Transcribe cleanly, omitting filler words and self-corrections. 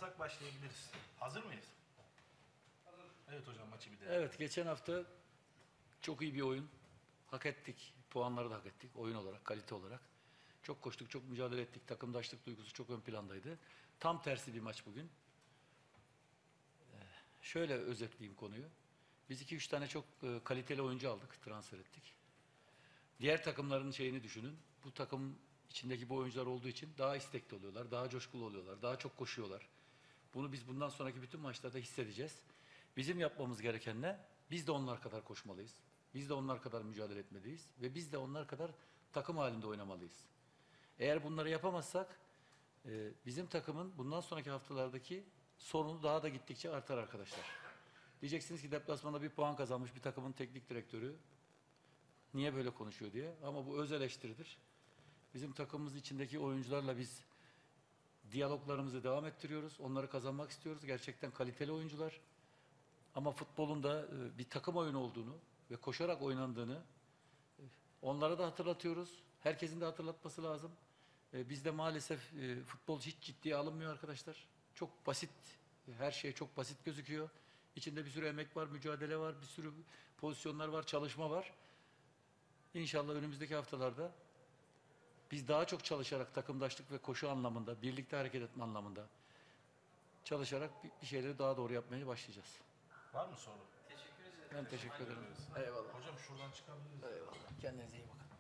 hazırsak başlayabiliriz. Hazır mıyız? Hazır. Evet hocam, maçı bir de. Evet, geçen hafta çok iyi bir oyun. Hak ettik. Puanları da hak ettik. Oyun olarak, kalite olarak. Çok koştuk, çok mücadele ettik. Takımdaşlık duygusu çok ön plandaydı. Tam tersi bir maç bugün. Şöyle özetleyeyim konuyu. Biz 2-3 tane çok kaliteli oyuncu aldık, transfer ettik. Diğer takımların şeyini düşünün. Bu takım içindeki bu oyuncular olduğu için daha istekli oluyorlar, daha coşkulu oluyorlar, daha çok koşuyorlar. Bunu biz bundan sonraki bütün maçlarda hissedeceğiz. Bizim yapmamız gereken ne? Biz de onlar kadar koşmalıyız. Biz de onlar kadar mücadele etmeliyiz. Ve biz de onlar kadar takım halinde oynamalıyız. Eğer bunları yapamazsak bizim takımın bundan sonraki haftalardaki sorunu daha da gittikçe artar arkadaşlar. Diyeceksiniz ki deplasmanda bir puan kazanmış bir takımın teknik direktörü niye böyle konuşuyor diye. Ama bu öz eleştiridir. Bizim takımımız içindeki oyuncularla biz diyaloglarımızı devam ettiriyoruz. Onları kazanmak istiyoruz. Gerçekten kaliteli oyuncular. Ama futbolun da bir takım oyunu olduğunu ve koşarak oynandığını onlara da hatırlatıyoruz. Herkesin de hatırlatması lazım. Bizde maalesef futbol hiç ciddiye alınmıyor arkadaşlar. Çok basit, her şey çok basit gözüküyor. İçinde bir sürü emek var, mücadele var, bir sürü pozisyonlar var, çalışma var. İnşallah önümüzdeki haftalarda biz daha çok çalışarak takımdaşlık ve koşu anlamında, birlikte hareket etme anlamında çalışarak bir şeyleri daha doğru yapmaya başlayacağız. Var mı soru? Ben teşekkür ederim. Eyvallah. Hocam şuradan çıkabiliriz. Eyvallah. Kendinize iyi bakın.